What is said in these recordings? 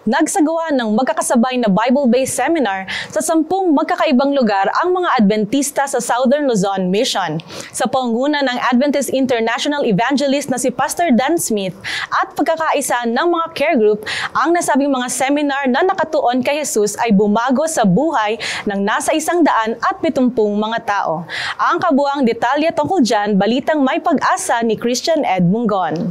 Nagsagawa ng magkakasabay na Bible-based seminar sa 10 magkakaibang lugar ang mga Adventista sa Southern Luzon Mission. Sa pangunguna ng Adventist International Evangelist na si Pastor Dan Smith at pagkakaisa ng mga care group, ang nasabing mga seminar na nakatuon kay Jesus ay bumago sa buhay ng nasa 170 mga tao. Ang kabuang detalye tungkol dyan, balitang may pag-asa ni Christian Ed Mungon.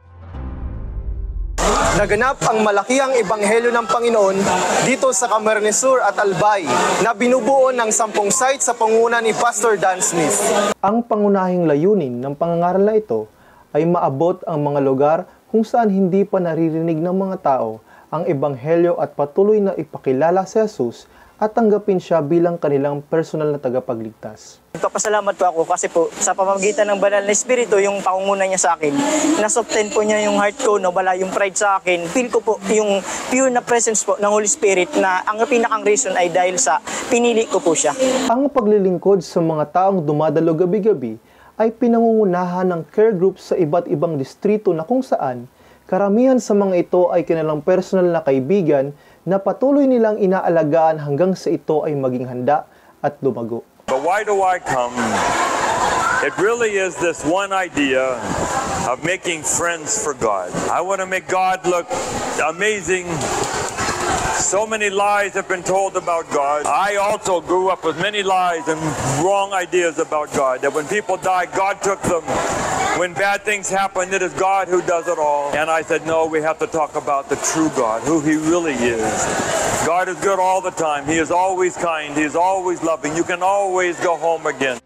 Naganap ang malakihang ebanghelyo ng Panginoon dito sa Camarines Sur at Albay na binubuo ng 10 sites sa pangunguna ni Pastor Dan Smith. Ang pangunahing layunin ng pangangaral na ito ay maabot ang mga lugar kung saan hindi pa naririnig ng mga tao ang ebanghelyo at patuloy na ipakilala si Jesus at tanggapin siya bilang kanilang personal na tagapagligtas. Nagpapasalamat po ako kasi po sa pamamagitan ng Banal na Espiritu, yung pangunguna niya sa akin, nasoften po niya yung heart ko, wala yung pride sa akin. Feel ko po yung pure na presence po ng Holy Spirit na ang pinakang reason ay dahil sa pinili ko po siya. Ang paglilingkod sa mga taong dumadalo gabi-gabi ay pinangungunahan ng care groups sa iba't ibang distrito na kung saan karamihan sa mga ito ay kanilang personal na kaibigan na patuloy nilang inaalagaan hanggang sa ito ay maging handa at lumago. But why do I come? It really is this one idea of making friends for God. I want to make God look amazing. So many lies have been told about God. I also grew up with many lies and wrong ideas about God. That when people die, God took them. When bad things happen, it is God who does it all. And I said, no, we have to talk about the true God, who He really is. God is good all the time. He is always kind. He is always loving. You can always go home again.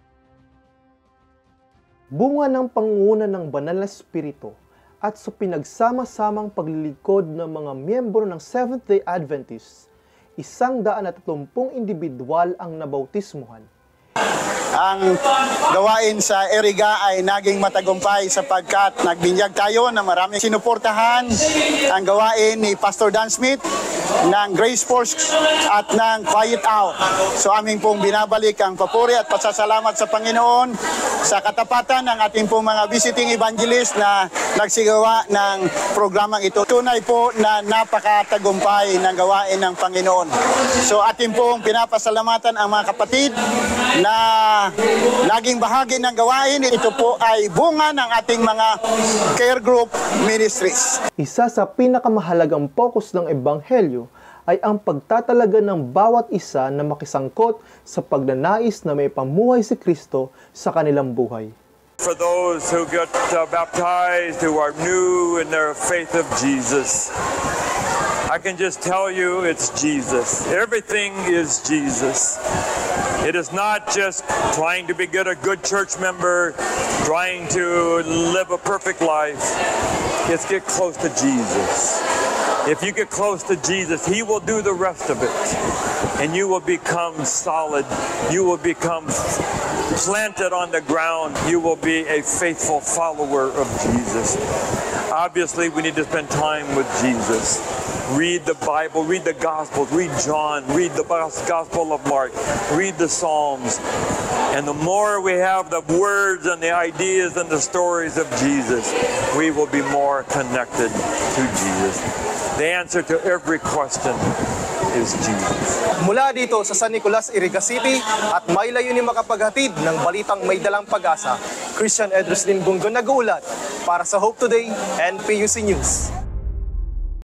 Bunga ng pangunguna ng Banal na Espiritu at sa pinagsama-samang paglilingkod ng mga miyembro ng Seventh-day Adventists, 130 individual ang nabautismuhan. Ang gawain sa Eriga ay naging matagumpay sapagkat nagbinyag tayo na maraming sinuportahan ang gawain ni Pastor Dan Smith ng Grace Force at ng Quiet Out. So aming pong binabalik ang papuri at pasasalamat sa Panginoon sa katapatan ng ating pong mga visiting evangelist na nagsigawa ng programang ito. Tunay po na napakatagumpay ng gawain ng Panginoon. So ating pong pinapasalamatan ang mga kapatid na naging bahagi ng gawain. Ito po ay bunga ng ating mga care group ministries. Isa sa pinakamahalagang focus ng Ebanghelyo ay ang pagtatalaga ng bawat isa na makisangkot sa pagnanais na may pamuhay si Kristo sa kanilang buhay. For those who get baptized, who are new in their faith of Jesus, I can just tell you it's Jesus. Everything is Jesus. It is not just trying to be a good church member, trying to live a perfect life. It's get close to Jesus. If you get close to Jesus, He will do the rest of it. And you will become solid. You will become planted on the ground. You will be a faithful follower of Jesus. Obviously, we need to spend time with Jesus. Read the Bible, read the Gospels, read John, read the Gospel of Mark, read the Psalms. And the more we have the words and the ideas and the stories of Jesus, we will be more connected to Jesus. The answer to every question is Jesus. Mula dito sa San Nicolas, Iriga City at may layunin makapaghatid ng balitang may dalang pag-asa, Christian Ed Mungon nag-uulat para sa Hope Today and PUC News.